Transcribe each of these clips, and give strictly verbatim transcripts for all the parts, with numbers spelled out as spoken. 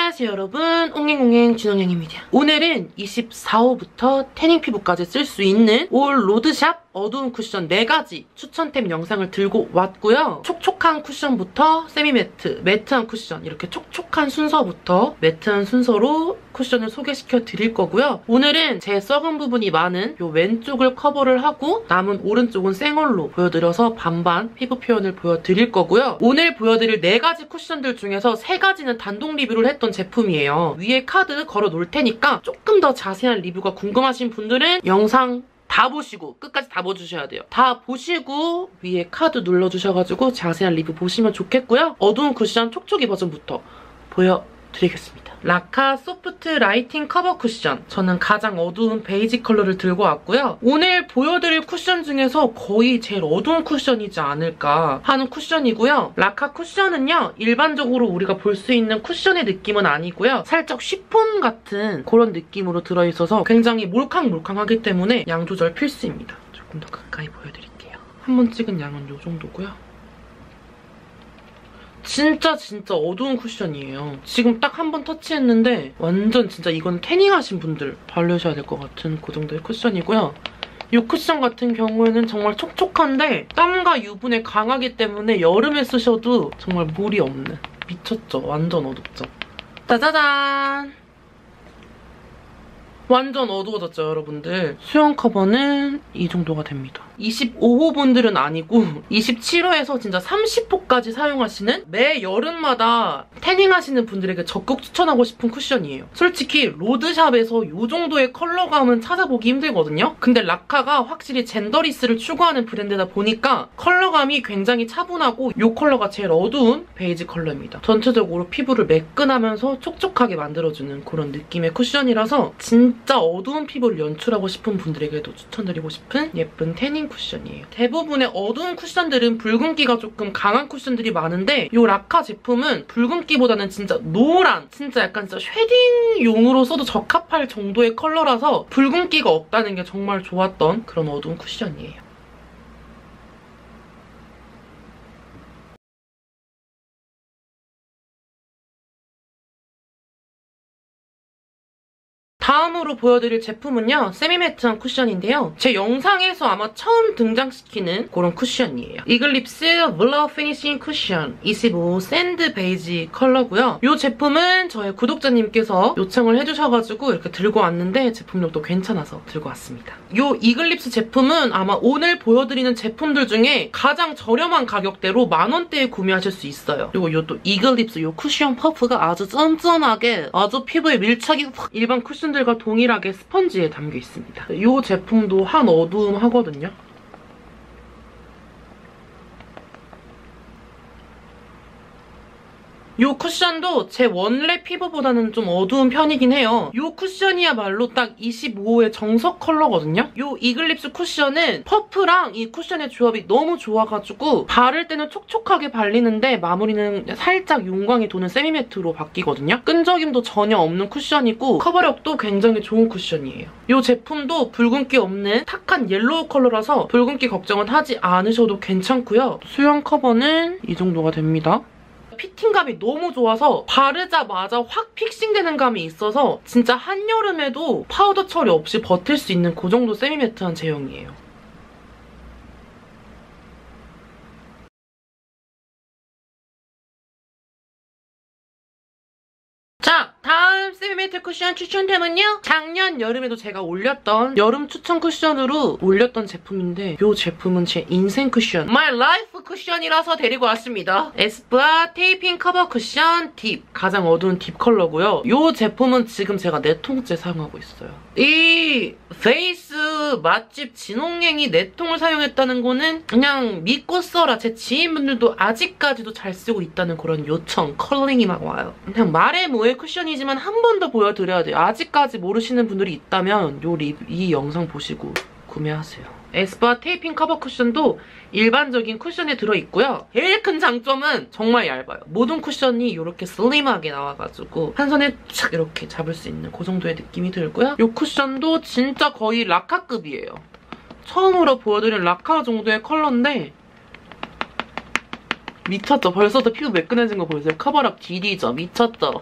안녕하세요 여러분, 옹행옹행 진홍행입니다. 오늘은 이십사 호부터 태닝 피부까지 쓸 수 있는 올 로드샵 어두운 쿠션 네 가지 추천템 영상을 들고 왔고요. 촉촉한 쿠션부터 세미매트, 매트한 쿠션, 이렇게 촉촉한 순서부터 매트한 순서로 쿠션을 소개시켜 드릴 거고요. 오늘은 제 썩은 부분이 많은 요 왼쪽을 커버를 하고 남은 오른쪽은 생얼로 보여드려서 반반 피부 표현을 보여드릴 거고요. 오늘 보여드릴 네 가지 쿠션들 중에서 세 가지는 단독 리뷰를 했던 제품이에요. 위에 카드 걸어 놓을 테니까 조금 더 자세한 리뷰가 궁금하신 분들은 영상 다 보시고 끝까지 다 봐주셔야 돼요. 다 보시고 위에 카드 눌러주셔가지고 자세한 리뷰 보시면 좋겠고요. 어두운 쿠션 촉촉이 버전부터 보여드리겠습니다. 라카 소프트 라이팅 커버 쿠션. 저는 가장 어두운 베이지 컬러를 들고 왔고요. 오늘 보여드릴 쿠션 중에서 거의 제일 어두운 쿠션이지 않을까 하는 쿠션이고요. 라카 쿠션은요, 일반적으로 우리가 볼 수 있는 쿠션의 느낌은 아니고요. 살짝 쉬폰 같은 그런 느낌으로 들어있어서 굉장히 몰캉몰캉하기 때문에 양 조절 필수입니다. 조금 더 가까이 보여드릴게요. 한 번 찍은 양은 이 정도고요. 진짜 진짜 어두운 쿠션이에요. 지금 딱 한 번 터치했는데 완전 진짜 이건 태닝하신 분들 바르셔야 될 것 같은 그 정도의 쿠션이고요. 이 쿠션 같은 경우에는 정말 촉촉한데 땀과 유분에 강하기 때문에 여름에 쓰셔도 정말 무리 없는, 미쳤죠? 완전 어둡죠? 짜자잔! 완전 어두워졌죠, 여러분들? 수영 커버는 이 정도가 됩니다. 이십오 호 분들은 아니고 이십칠 호에서 진짜 삼십 호까지 사용하시는 매 여름마다 태닝하시는 분들에게 적극 추천하고 싶은 쿠션이에요. 솔직히 로드샵에서 이 정도의 컬러감은 찾아보기 힘들거든요? 근데 라카가 확실히 젠더리스를 추구하는 브랜드다 보니까 컬러감이 굉장히 차분하고 이 컬러가 제일 어두운 베이지 컬러입니다. 전체적으로 피부를 매끈하면서 촉촉하게 만들어주는 그런 느낌의 쿠션이라서 진짜 어두운 피부를 연출하고 싶은 분들에게도 추천드리고 싶은 예쁜 태닝 쿠션이에요. 대부분의 어두운 쿠션들은 붉은기가 조금 강한 쿠션들이 많은데 이 라카 제품은 붉은기보다는 진짜 노란, 진짜 약간 진짜 쉐딩용으로 써도 적합할 정도의 컬러라서 붉은기가 없다는 게 정말 좋았던 그런 어두운 쿠션이에요. 다음으로 보여드릴 제품은요, 세미매트한 쿠션인데요. 제 영상에서 아마 처음 등장시키는 그런 쿠션이에요. 이글립스 블러 피니싱 쿠션 이십오 샌드 베이지 컬러고요. 이 제품은 저의 구독자님께서 요청을 해주셔가지고 이렇게 들고 왔는데 제품력도 괜찮아서 들고 왔습니다. 이 이글립스 제품은 아마 오늘 보여드리는 제품들 중에 가장 저렴한 가격대로 만 원대에 구매하실 수 있어요. 그리고 이 또 이글립스 이 쿠션 퍼프가 아주 쫀쫀하게 아주 피부에 밀착이 확, 일반 쿠션 과 동일하게 스펀지에 담겨 있습니다. 이 제품도 한 어두움 하거든요. 이 쿠션도 제 원래 피부보다는 좀 어두운 편이긴 해요. 이 쿠션이야말로 딱 이십오 호의 정석 컬러거든요. 이 이글립스 쿠션은 퍼프랑 이 쿠션의 조합이 너무 좋아가지고 바를 때는 촉촉하게 발리는데 마무리는 살짝 윤광이 도는 세미매트로 바뀌거든요. 끈적임도 전혀 없는 쿠션이고 커버력도 굉장히 좋은 쿠션이에요. 이 제품도 붉은기 없는 탁한 옐로우 컬러라서 붉은기 걱정은 하지 않으셔도 괜찮고요. 수영 커버는 이 정도가 됩니다. 피팅감이 너무 좋아서 바르자마자 확 픽싱되는 감이 있어서 진짜 한여름에도 파우더 처리 없이 버틸 수 있는 그 정도 세미매트한 제형이에요. 자, 다음 세미매트 쿠션 추천템은요, 작년 여름에도 제가 올렸던 여름 추천 쿠션으로 올렸던 제품인데 이 제품은 제 인생 쿠션, My Life 쿠션이라서 데리고 왔습니다. 에스쁘아 테이핑 커버 쿠션 딥, 가장 어두운 딥 컬러고요. 이 제품은 지금 제가 네 통째 사용하고 있어요. 이 페이스 맛집 진홍행이 네 통을 사용했다는 거는 그냥 믿고 써라, 제 지인분들도 아직까지도 잘 쓰고 있다는 그런 요청, 컬링이 막 와요. 그냥 말해 뭐해 쿠션이지만 한 번 더 보여드려야 돼요. 아직까지 모르시는 분들이 있다면 요 리뷰, 이 영상 보시고 구매하세요. 에스쁘아 테이핑 커버 쿠션도 일반적인 쿠션에 들어있고요. 제일 큰 장점은 정말 얇아요. 모든 쿠션이 이렇게 슬림하게 나와가지고 한 손에 착 이렇게 잡을 수 있는 그 정도의 느낌이 들고요. 이 쿠션도 진짜 거의 라카급이에요. 처음으로 보여드린 라카 정도의 컬러인데 미쳤죠? 벌써도 피부 매끈해진 거 보이세요? 커버력 딜이죠? 미쳤죠?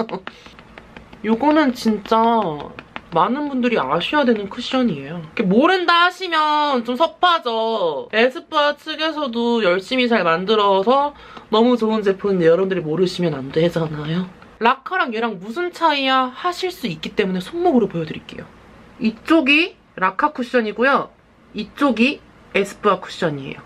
요거는 진짜 많은 분들이 아셔야 되는 쿠션이에요. 모른다 하시면 좀 섭하죠. 에스쁘아 측에서도 열심히 잘 만들어서 너무 좋은 제품인데 여러분들이 모르시면 안 되잖아요. 라카랑 얘랑 무슨 차이야 하실 수 있기 때문에 손목으로 보여드릴게요. 이쪽이 라카 쿠션이고요. 이쪽이 에스쁘아 쿠션이에요.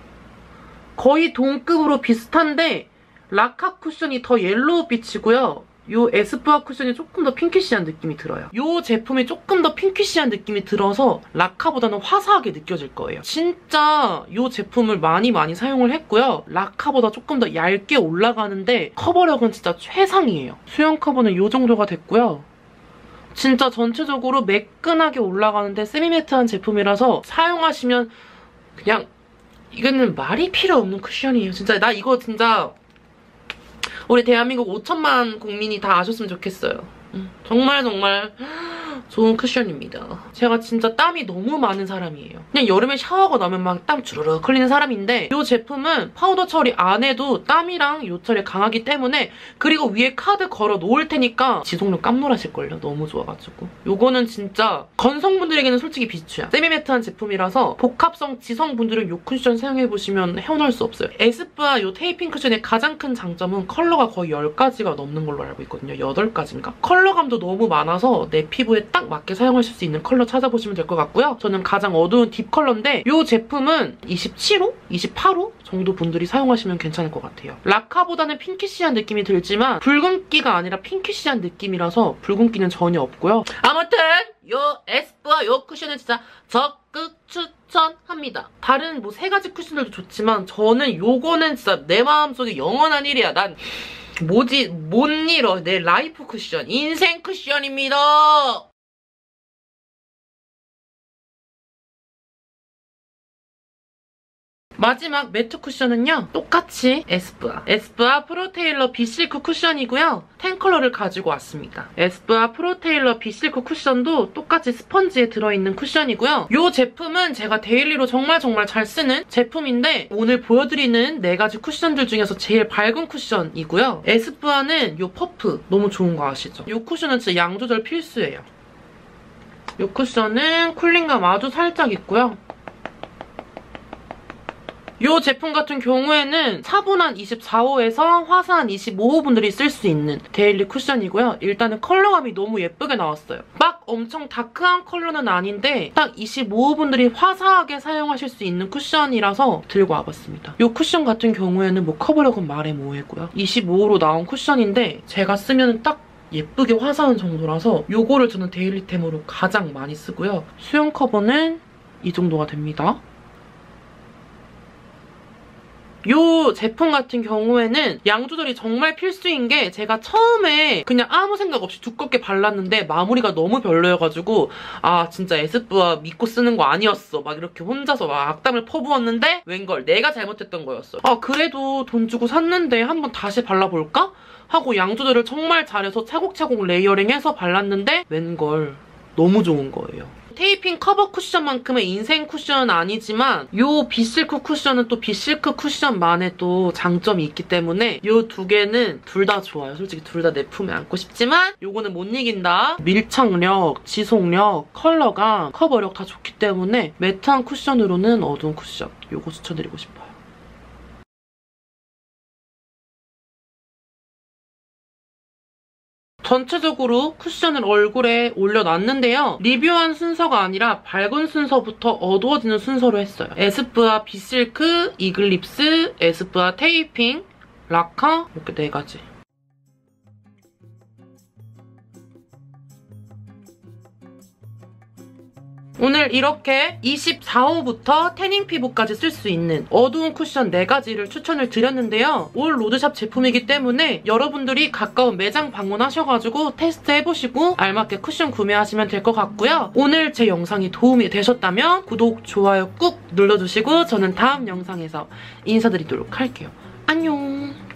거의 동급으로 비슷한데 라카 쿠션이 더 옐로우 빛이고요. 요 에스쁘아 쿠션이 조금 더 핑키시한 느낌이 들어요. 요 제품이 조금 더 핑키시한 느낌이 들어서 라카보다는 화사하게 느껴질 거예요. 진짜 요 제품을 많이 많이 사용을 했고요. 라카보다 조금 더 얇게 올라가는데 커버력은 진짜 최상이에요. 수영 커버는 요 정도가 됐고요. 진짜 전체적으로 매끈하게 올라가는데 세미매트한 제품이라서 사용하시면 그냥 이거는 말이 필요 없는 쿠션이에요. 진짜 나 이거 진짜 우리 대한민국 오천만 국민이 다 아셨으면 좋겠어요. 음, 정말 정말 좋은 쿠션입니다. 제가 진짜 땀이 너무 많은 사람이에요. 그냥 여름에 샤워하고 나면 막 땀 주르륵 흘리는 사람인데 이 제품은 파우더 처리 안 해도 땀이랑 요철이 강하기 때문에 그리고 위에 카드 걸어 놓을 테니까 지속력 깜놀하실걸요. 너무 좋아가지고. 요거는 진짜 건성분들에게는 솔직히 비추야. 세미매트한 제품이라서 복합성 지성분들은 요 쿠션 사용해보시면 헤어날 수 없어요. 에스쁘아 요 테이핑 쿠션의 가장 큰 장점은 컬러가 거의 열 가지가 넘는 걸로 알고 있거든요. 여덟 가지인가? 컬러감도 너무 많아서 내 피부에 딱 맞게 사용하실 수 있는 컬러 찾아보시면 될 것 같고요. 저는 가장 어두운 딥 컬러인데 이 제품은 이십칠 호? 이십팔 호 정도 분들이 사용하시면 괜찮을 것 같아요. 라카보다는 핑키시한 느낌이 들지만 붉은기가 아니라 핑키시한 느낌이라서 붉은기는 전혀 없고요. 아무튼 요 에스쁘아 요 쿠션은 진짜 적극 추천합니다. 다른 뭐 세 가지 쿠션들도 좋지만 저는 요거는 진짜 내 마음속에 영원한 일이야. 난 뭐지 못 잃어. 내 라이프 쿠션, 인생 쿠션입니다. 마지막 매트 쿠션은요. 똑같이 에스쁘아. 에스쁘아 프로테일러 비실크 쿠션이고요. 텐 컬러를 가지고 왔습니다. 에스쁘아 프로테일러 비실크 쿠션도 똑같이 스펀지에 들어있는 쿠션이고요. 이 제품은 제가 데일리로 정말 정말 잘 쓰는 제품인데 오늘 보여드리는 네 가지 쿠션들 중에서 제일 밝은 쿠션이고요. 에스쁘아는 이 퍼프 너무 좋은 거 아시죠? 이 쿠션은 진짜 양 조절 필수예요. 이 쿠션은 쿨링감 아주 살짝 있고요. 이 제품 같은 경우에는 차분한 이십사 호에서 화사한 이십오 호 분들이 쓸 수 있는 데일리 쿠션이고요. 일단은 컬러감이 너무 예쁘게 나왔어요. 막 엄청 다크한 컬러는 아닌데 딱 이십오 호 분들이 화사하게 사용하실 수 있는 쿠션이라서 들고 와봤습니다. 이 쿠션 같은 경우에는 뭐 커버력은 말해 뭐해고요. 이십오 호로 나온 쿠션인데 제가 쓰면 딱 예쁘게 화사한 정도라서 이거를 저는 데일리템으로 가장 많이 쓰고요. 수영 커버는 이 정도가 됩니다. 이 제품 같은 경우에는 양 조절이 정말 필수인 게 제가 처음에 그냥 아무 생각 없이 두껍게 발랐는데 마무리가 너무 별로여가지고 아 진짜 에스쁘아 믿고 쓰는 거 아니었어 막 이렇게 혼자서 막 악담을 퍼부었는데 웬걸 내가 잘못했던 거였어요. 아 그래도 돈 주고 샀는데 한번 다시 발라볼까? 하고 양 조절을 정말 잘해서 차곡차곡 레이어링해서 발랐는데 웬걸 너무 좋은 거예요. 테이핑 커버 쿠션만큼의 인생 쿠션은 아니지만 이 비실크 쿠션은 또 비실크 쿠션만의 또 장점이 있기 때문에 이 두 개는 둘 다 좋아요. 솔직히 둘 다 내 품에 안고 싶지만 이거는 못 이긴다. 밀착력, 지속력, 컬러감, 커버력 다 좋기 때문에 매트한 쿠션으로는 어두운 쿠션 이거 추천드리고 싶어요. 전체적으로 쿠션을 얼굴에 올려놨는데요. 리뷰한 순서가 아니라 밝은 순서부터 어두워지는 순서로 했어요. 에스쁘아 비실크, 이글립스, 에스쁘아 테이핑, 라카 이렇게 네 가지. 오늘 이렇게 이십사 호부터 태닝 피부까지 쓸 수 있는 어두운 쿠션 네 가지를 추천을 드렸는데요. 올 로드샵 제품이기 때문에 여러분들이 가까운 매장 방문하셔가지고 테스트해보시고 알맞게 쿠션 구매하시면 될 것 같고요. 오늘 제 영상이 도움이 되셨다면 구독, 좋아요 꾹 눌러주시고 저는 다음 영상에서 인사드리도록 할게요. 안녕!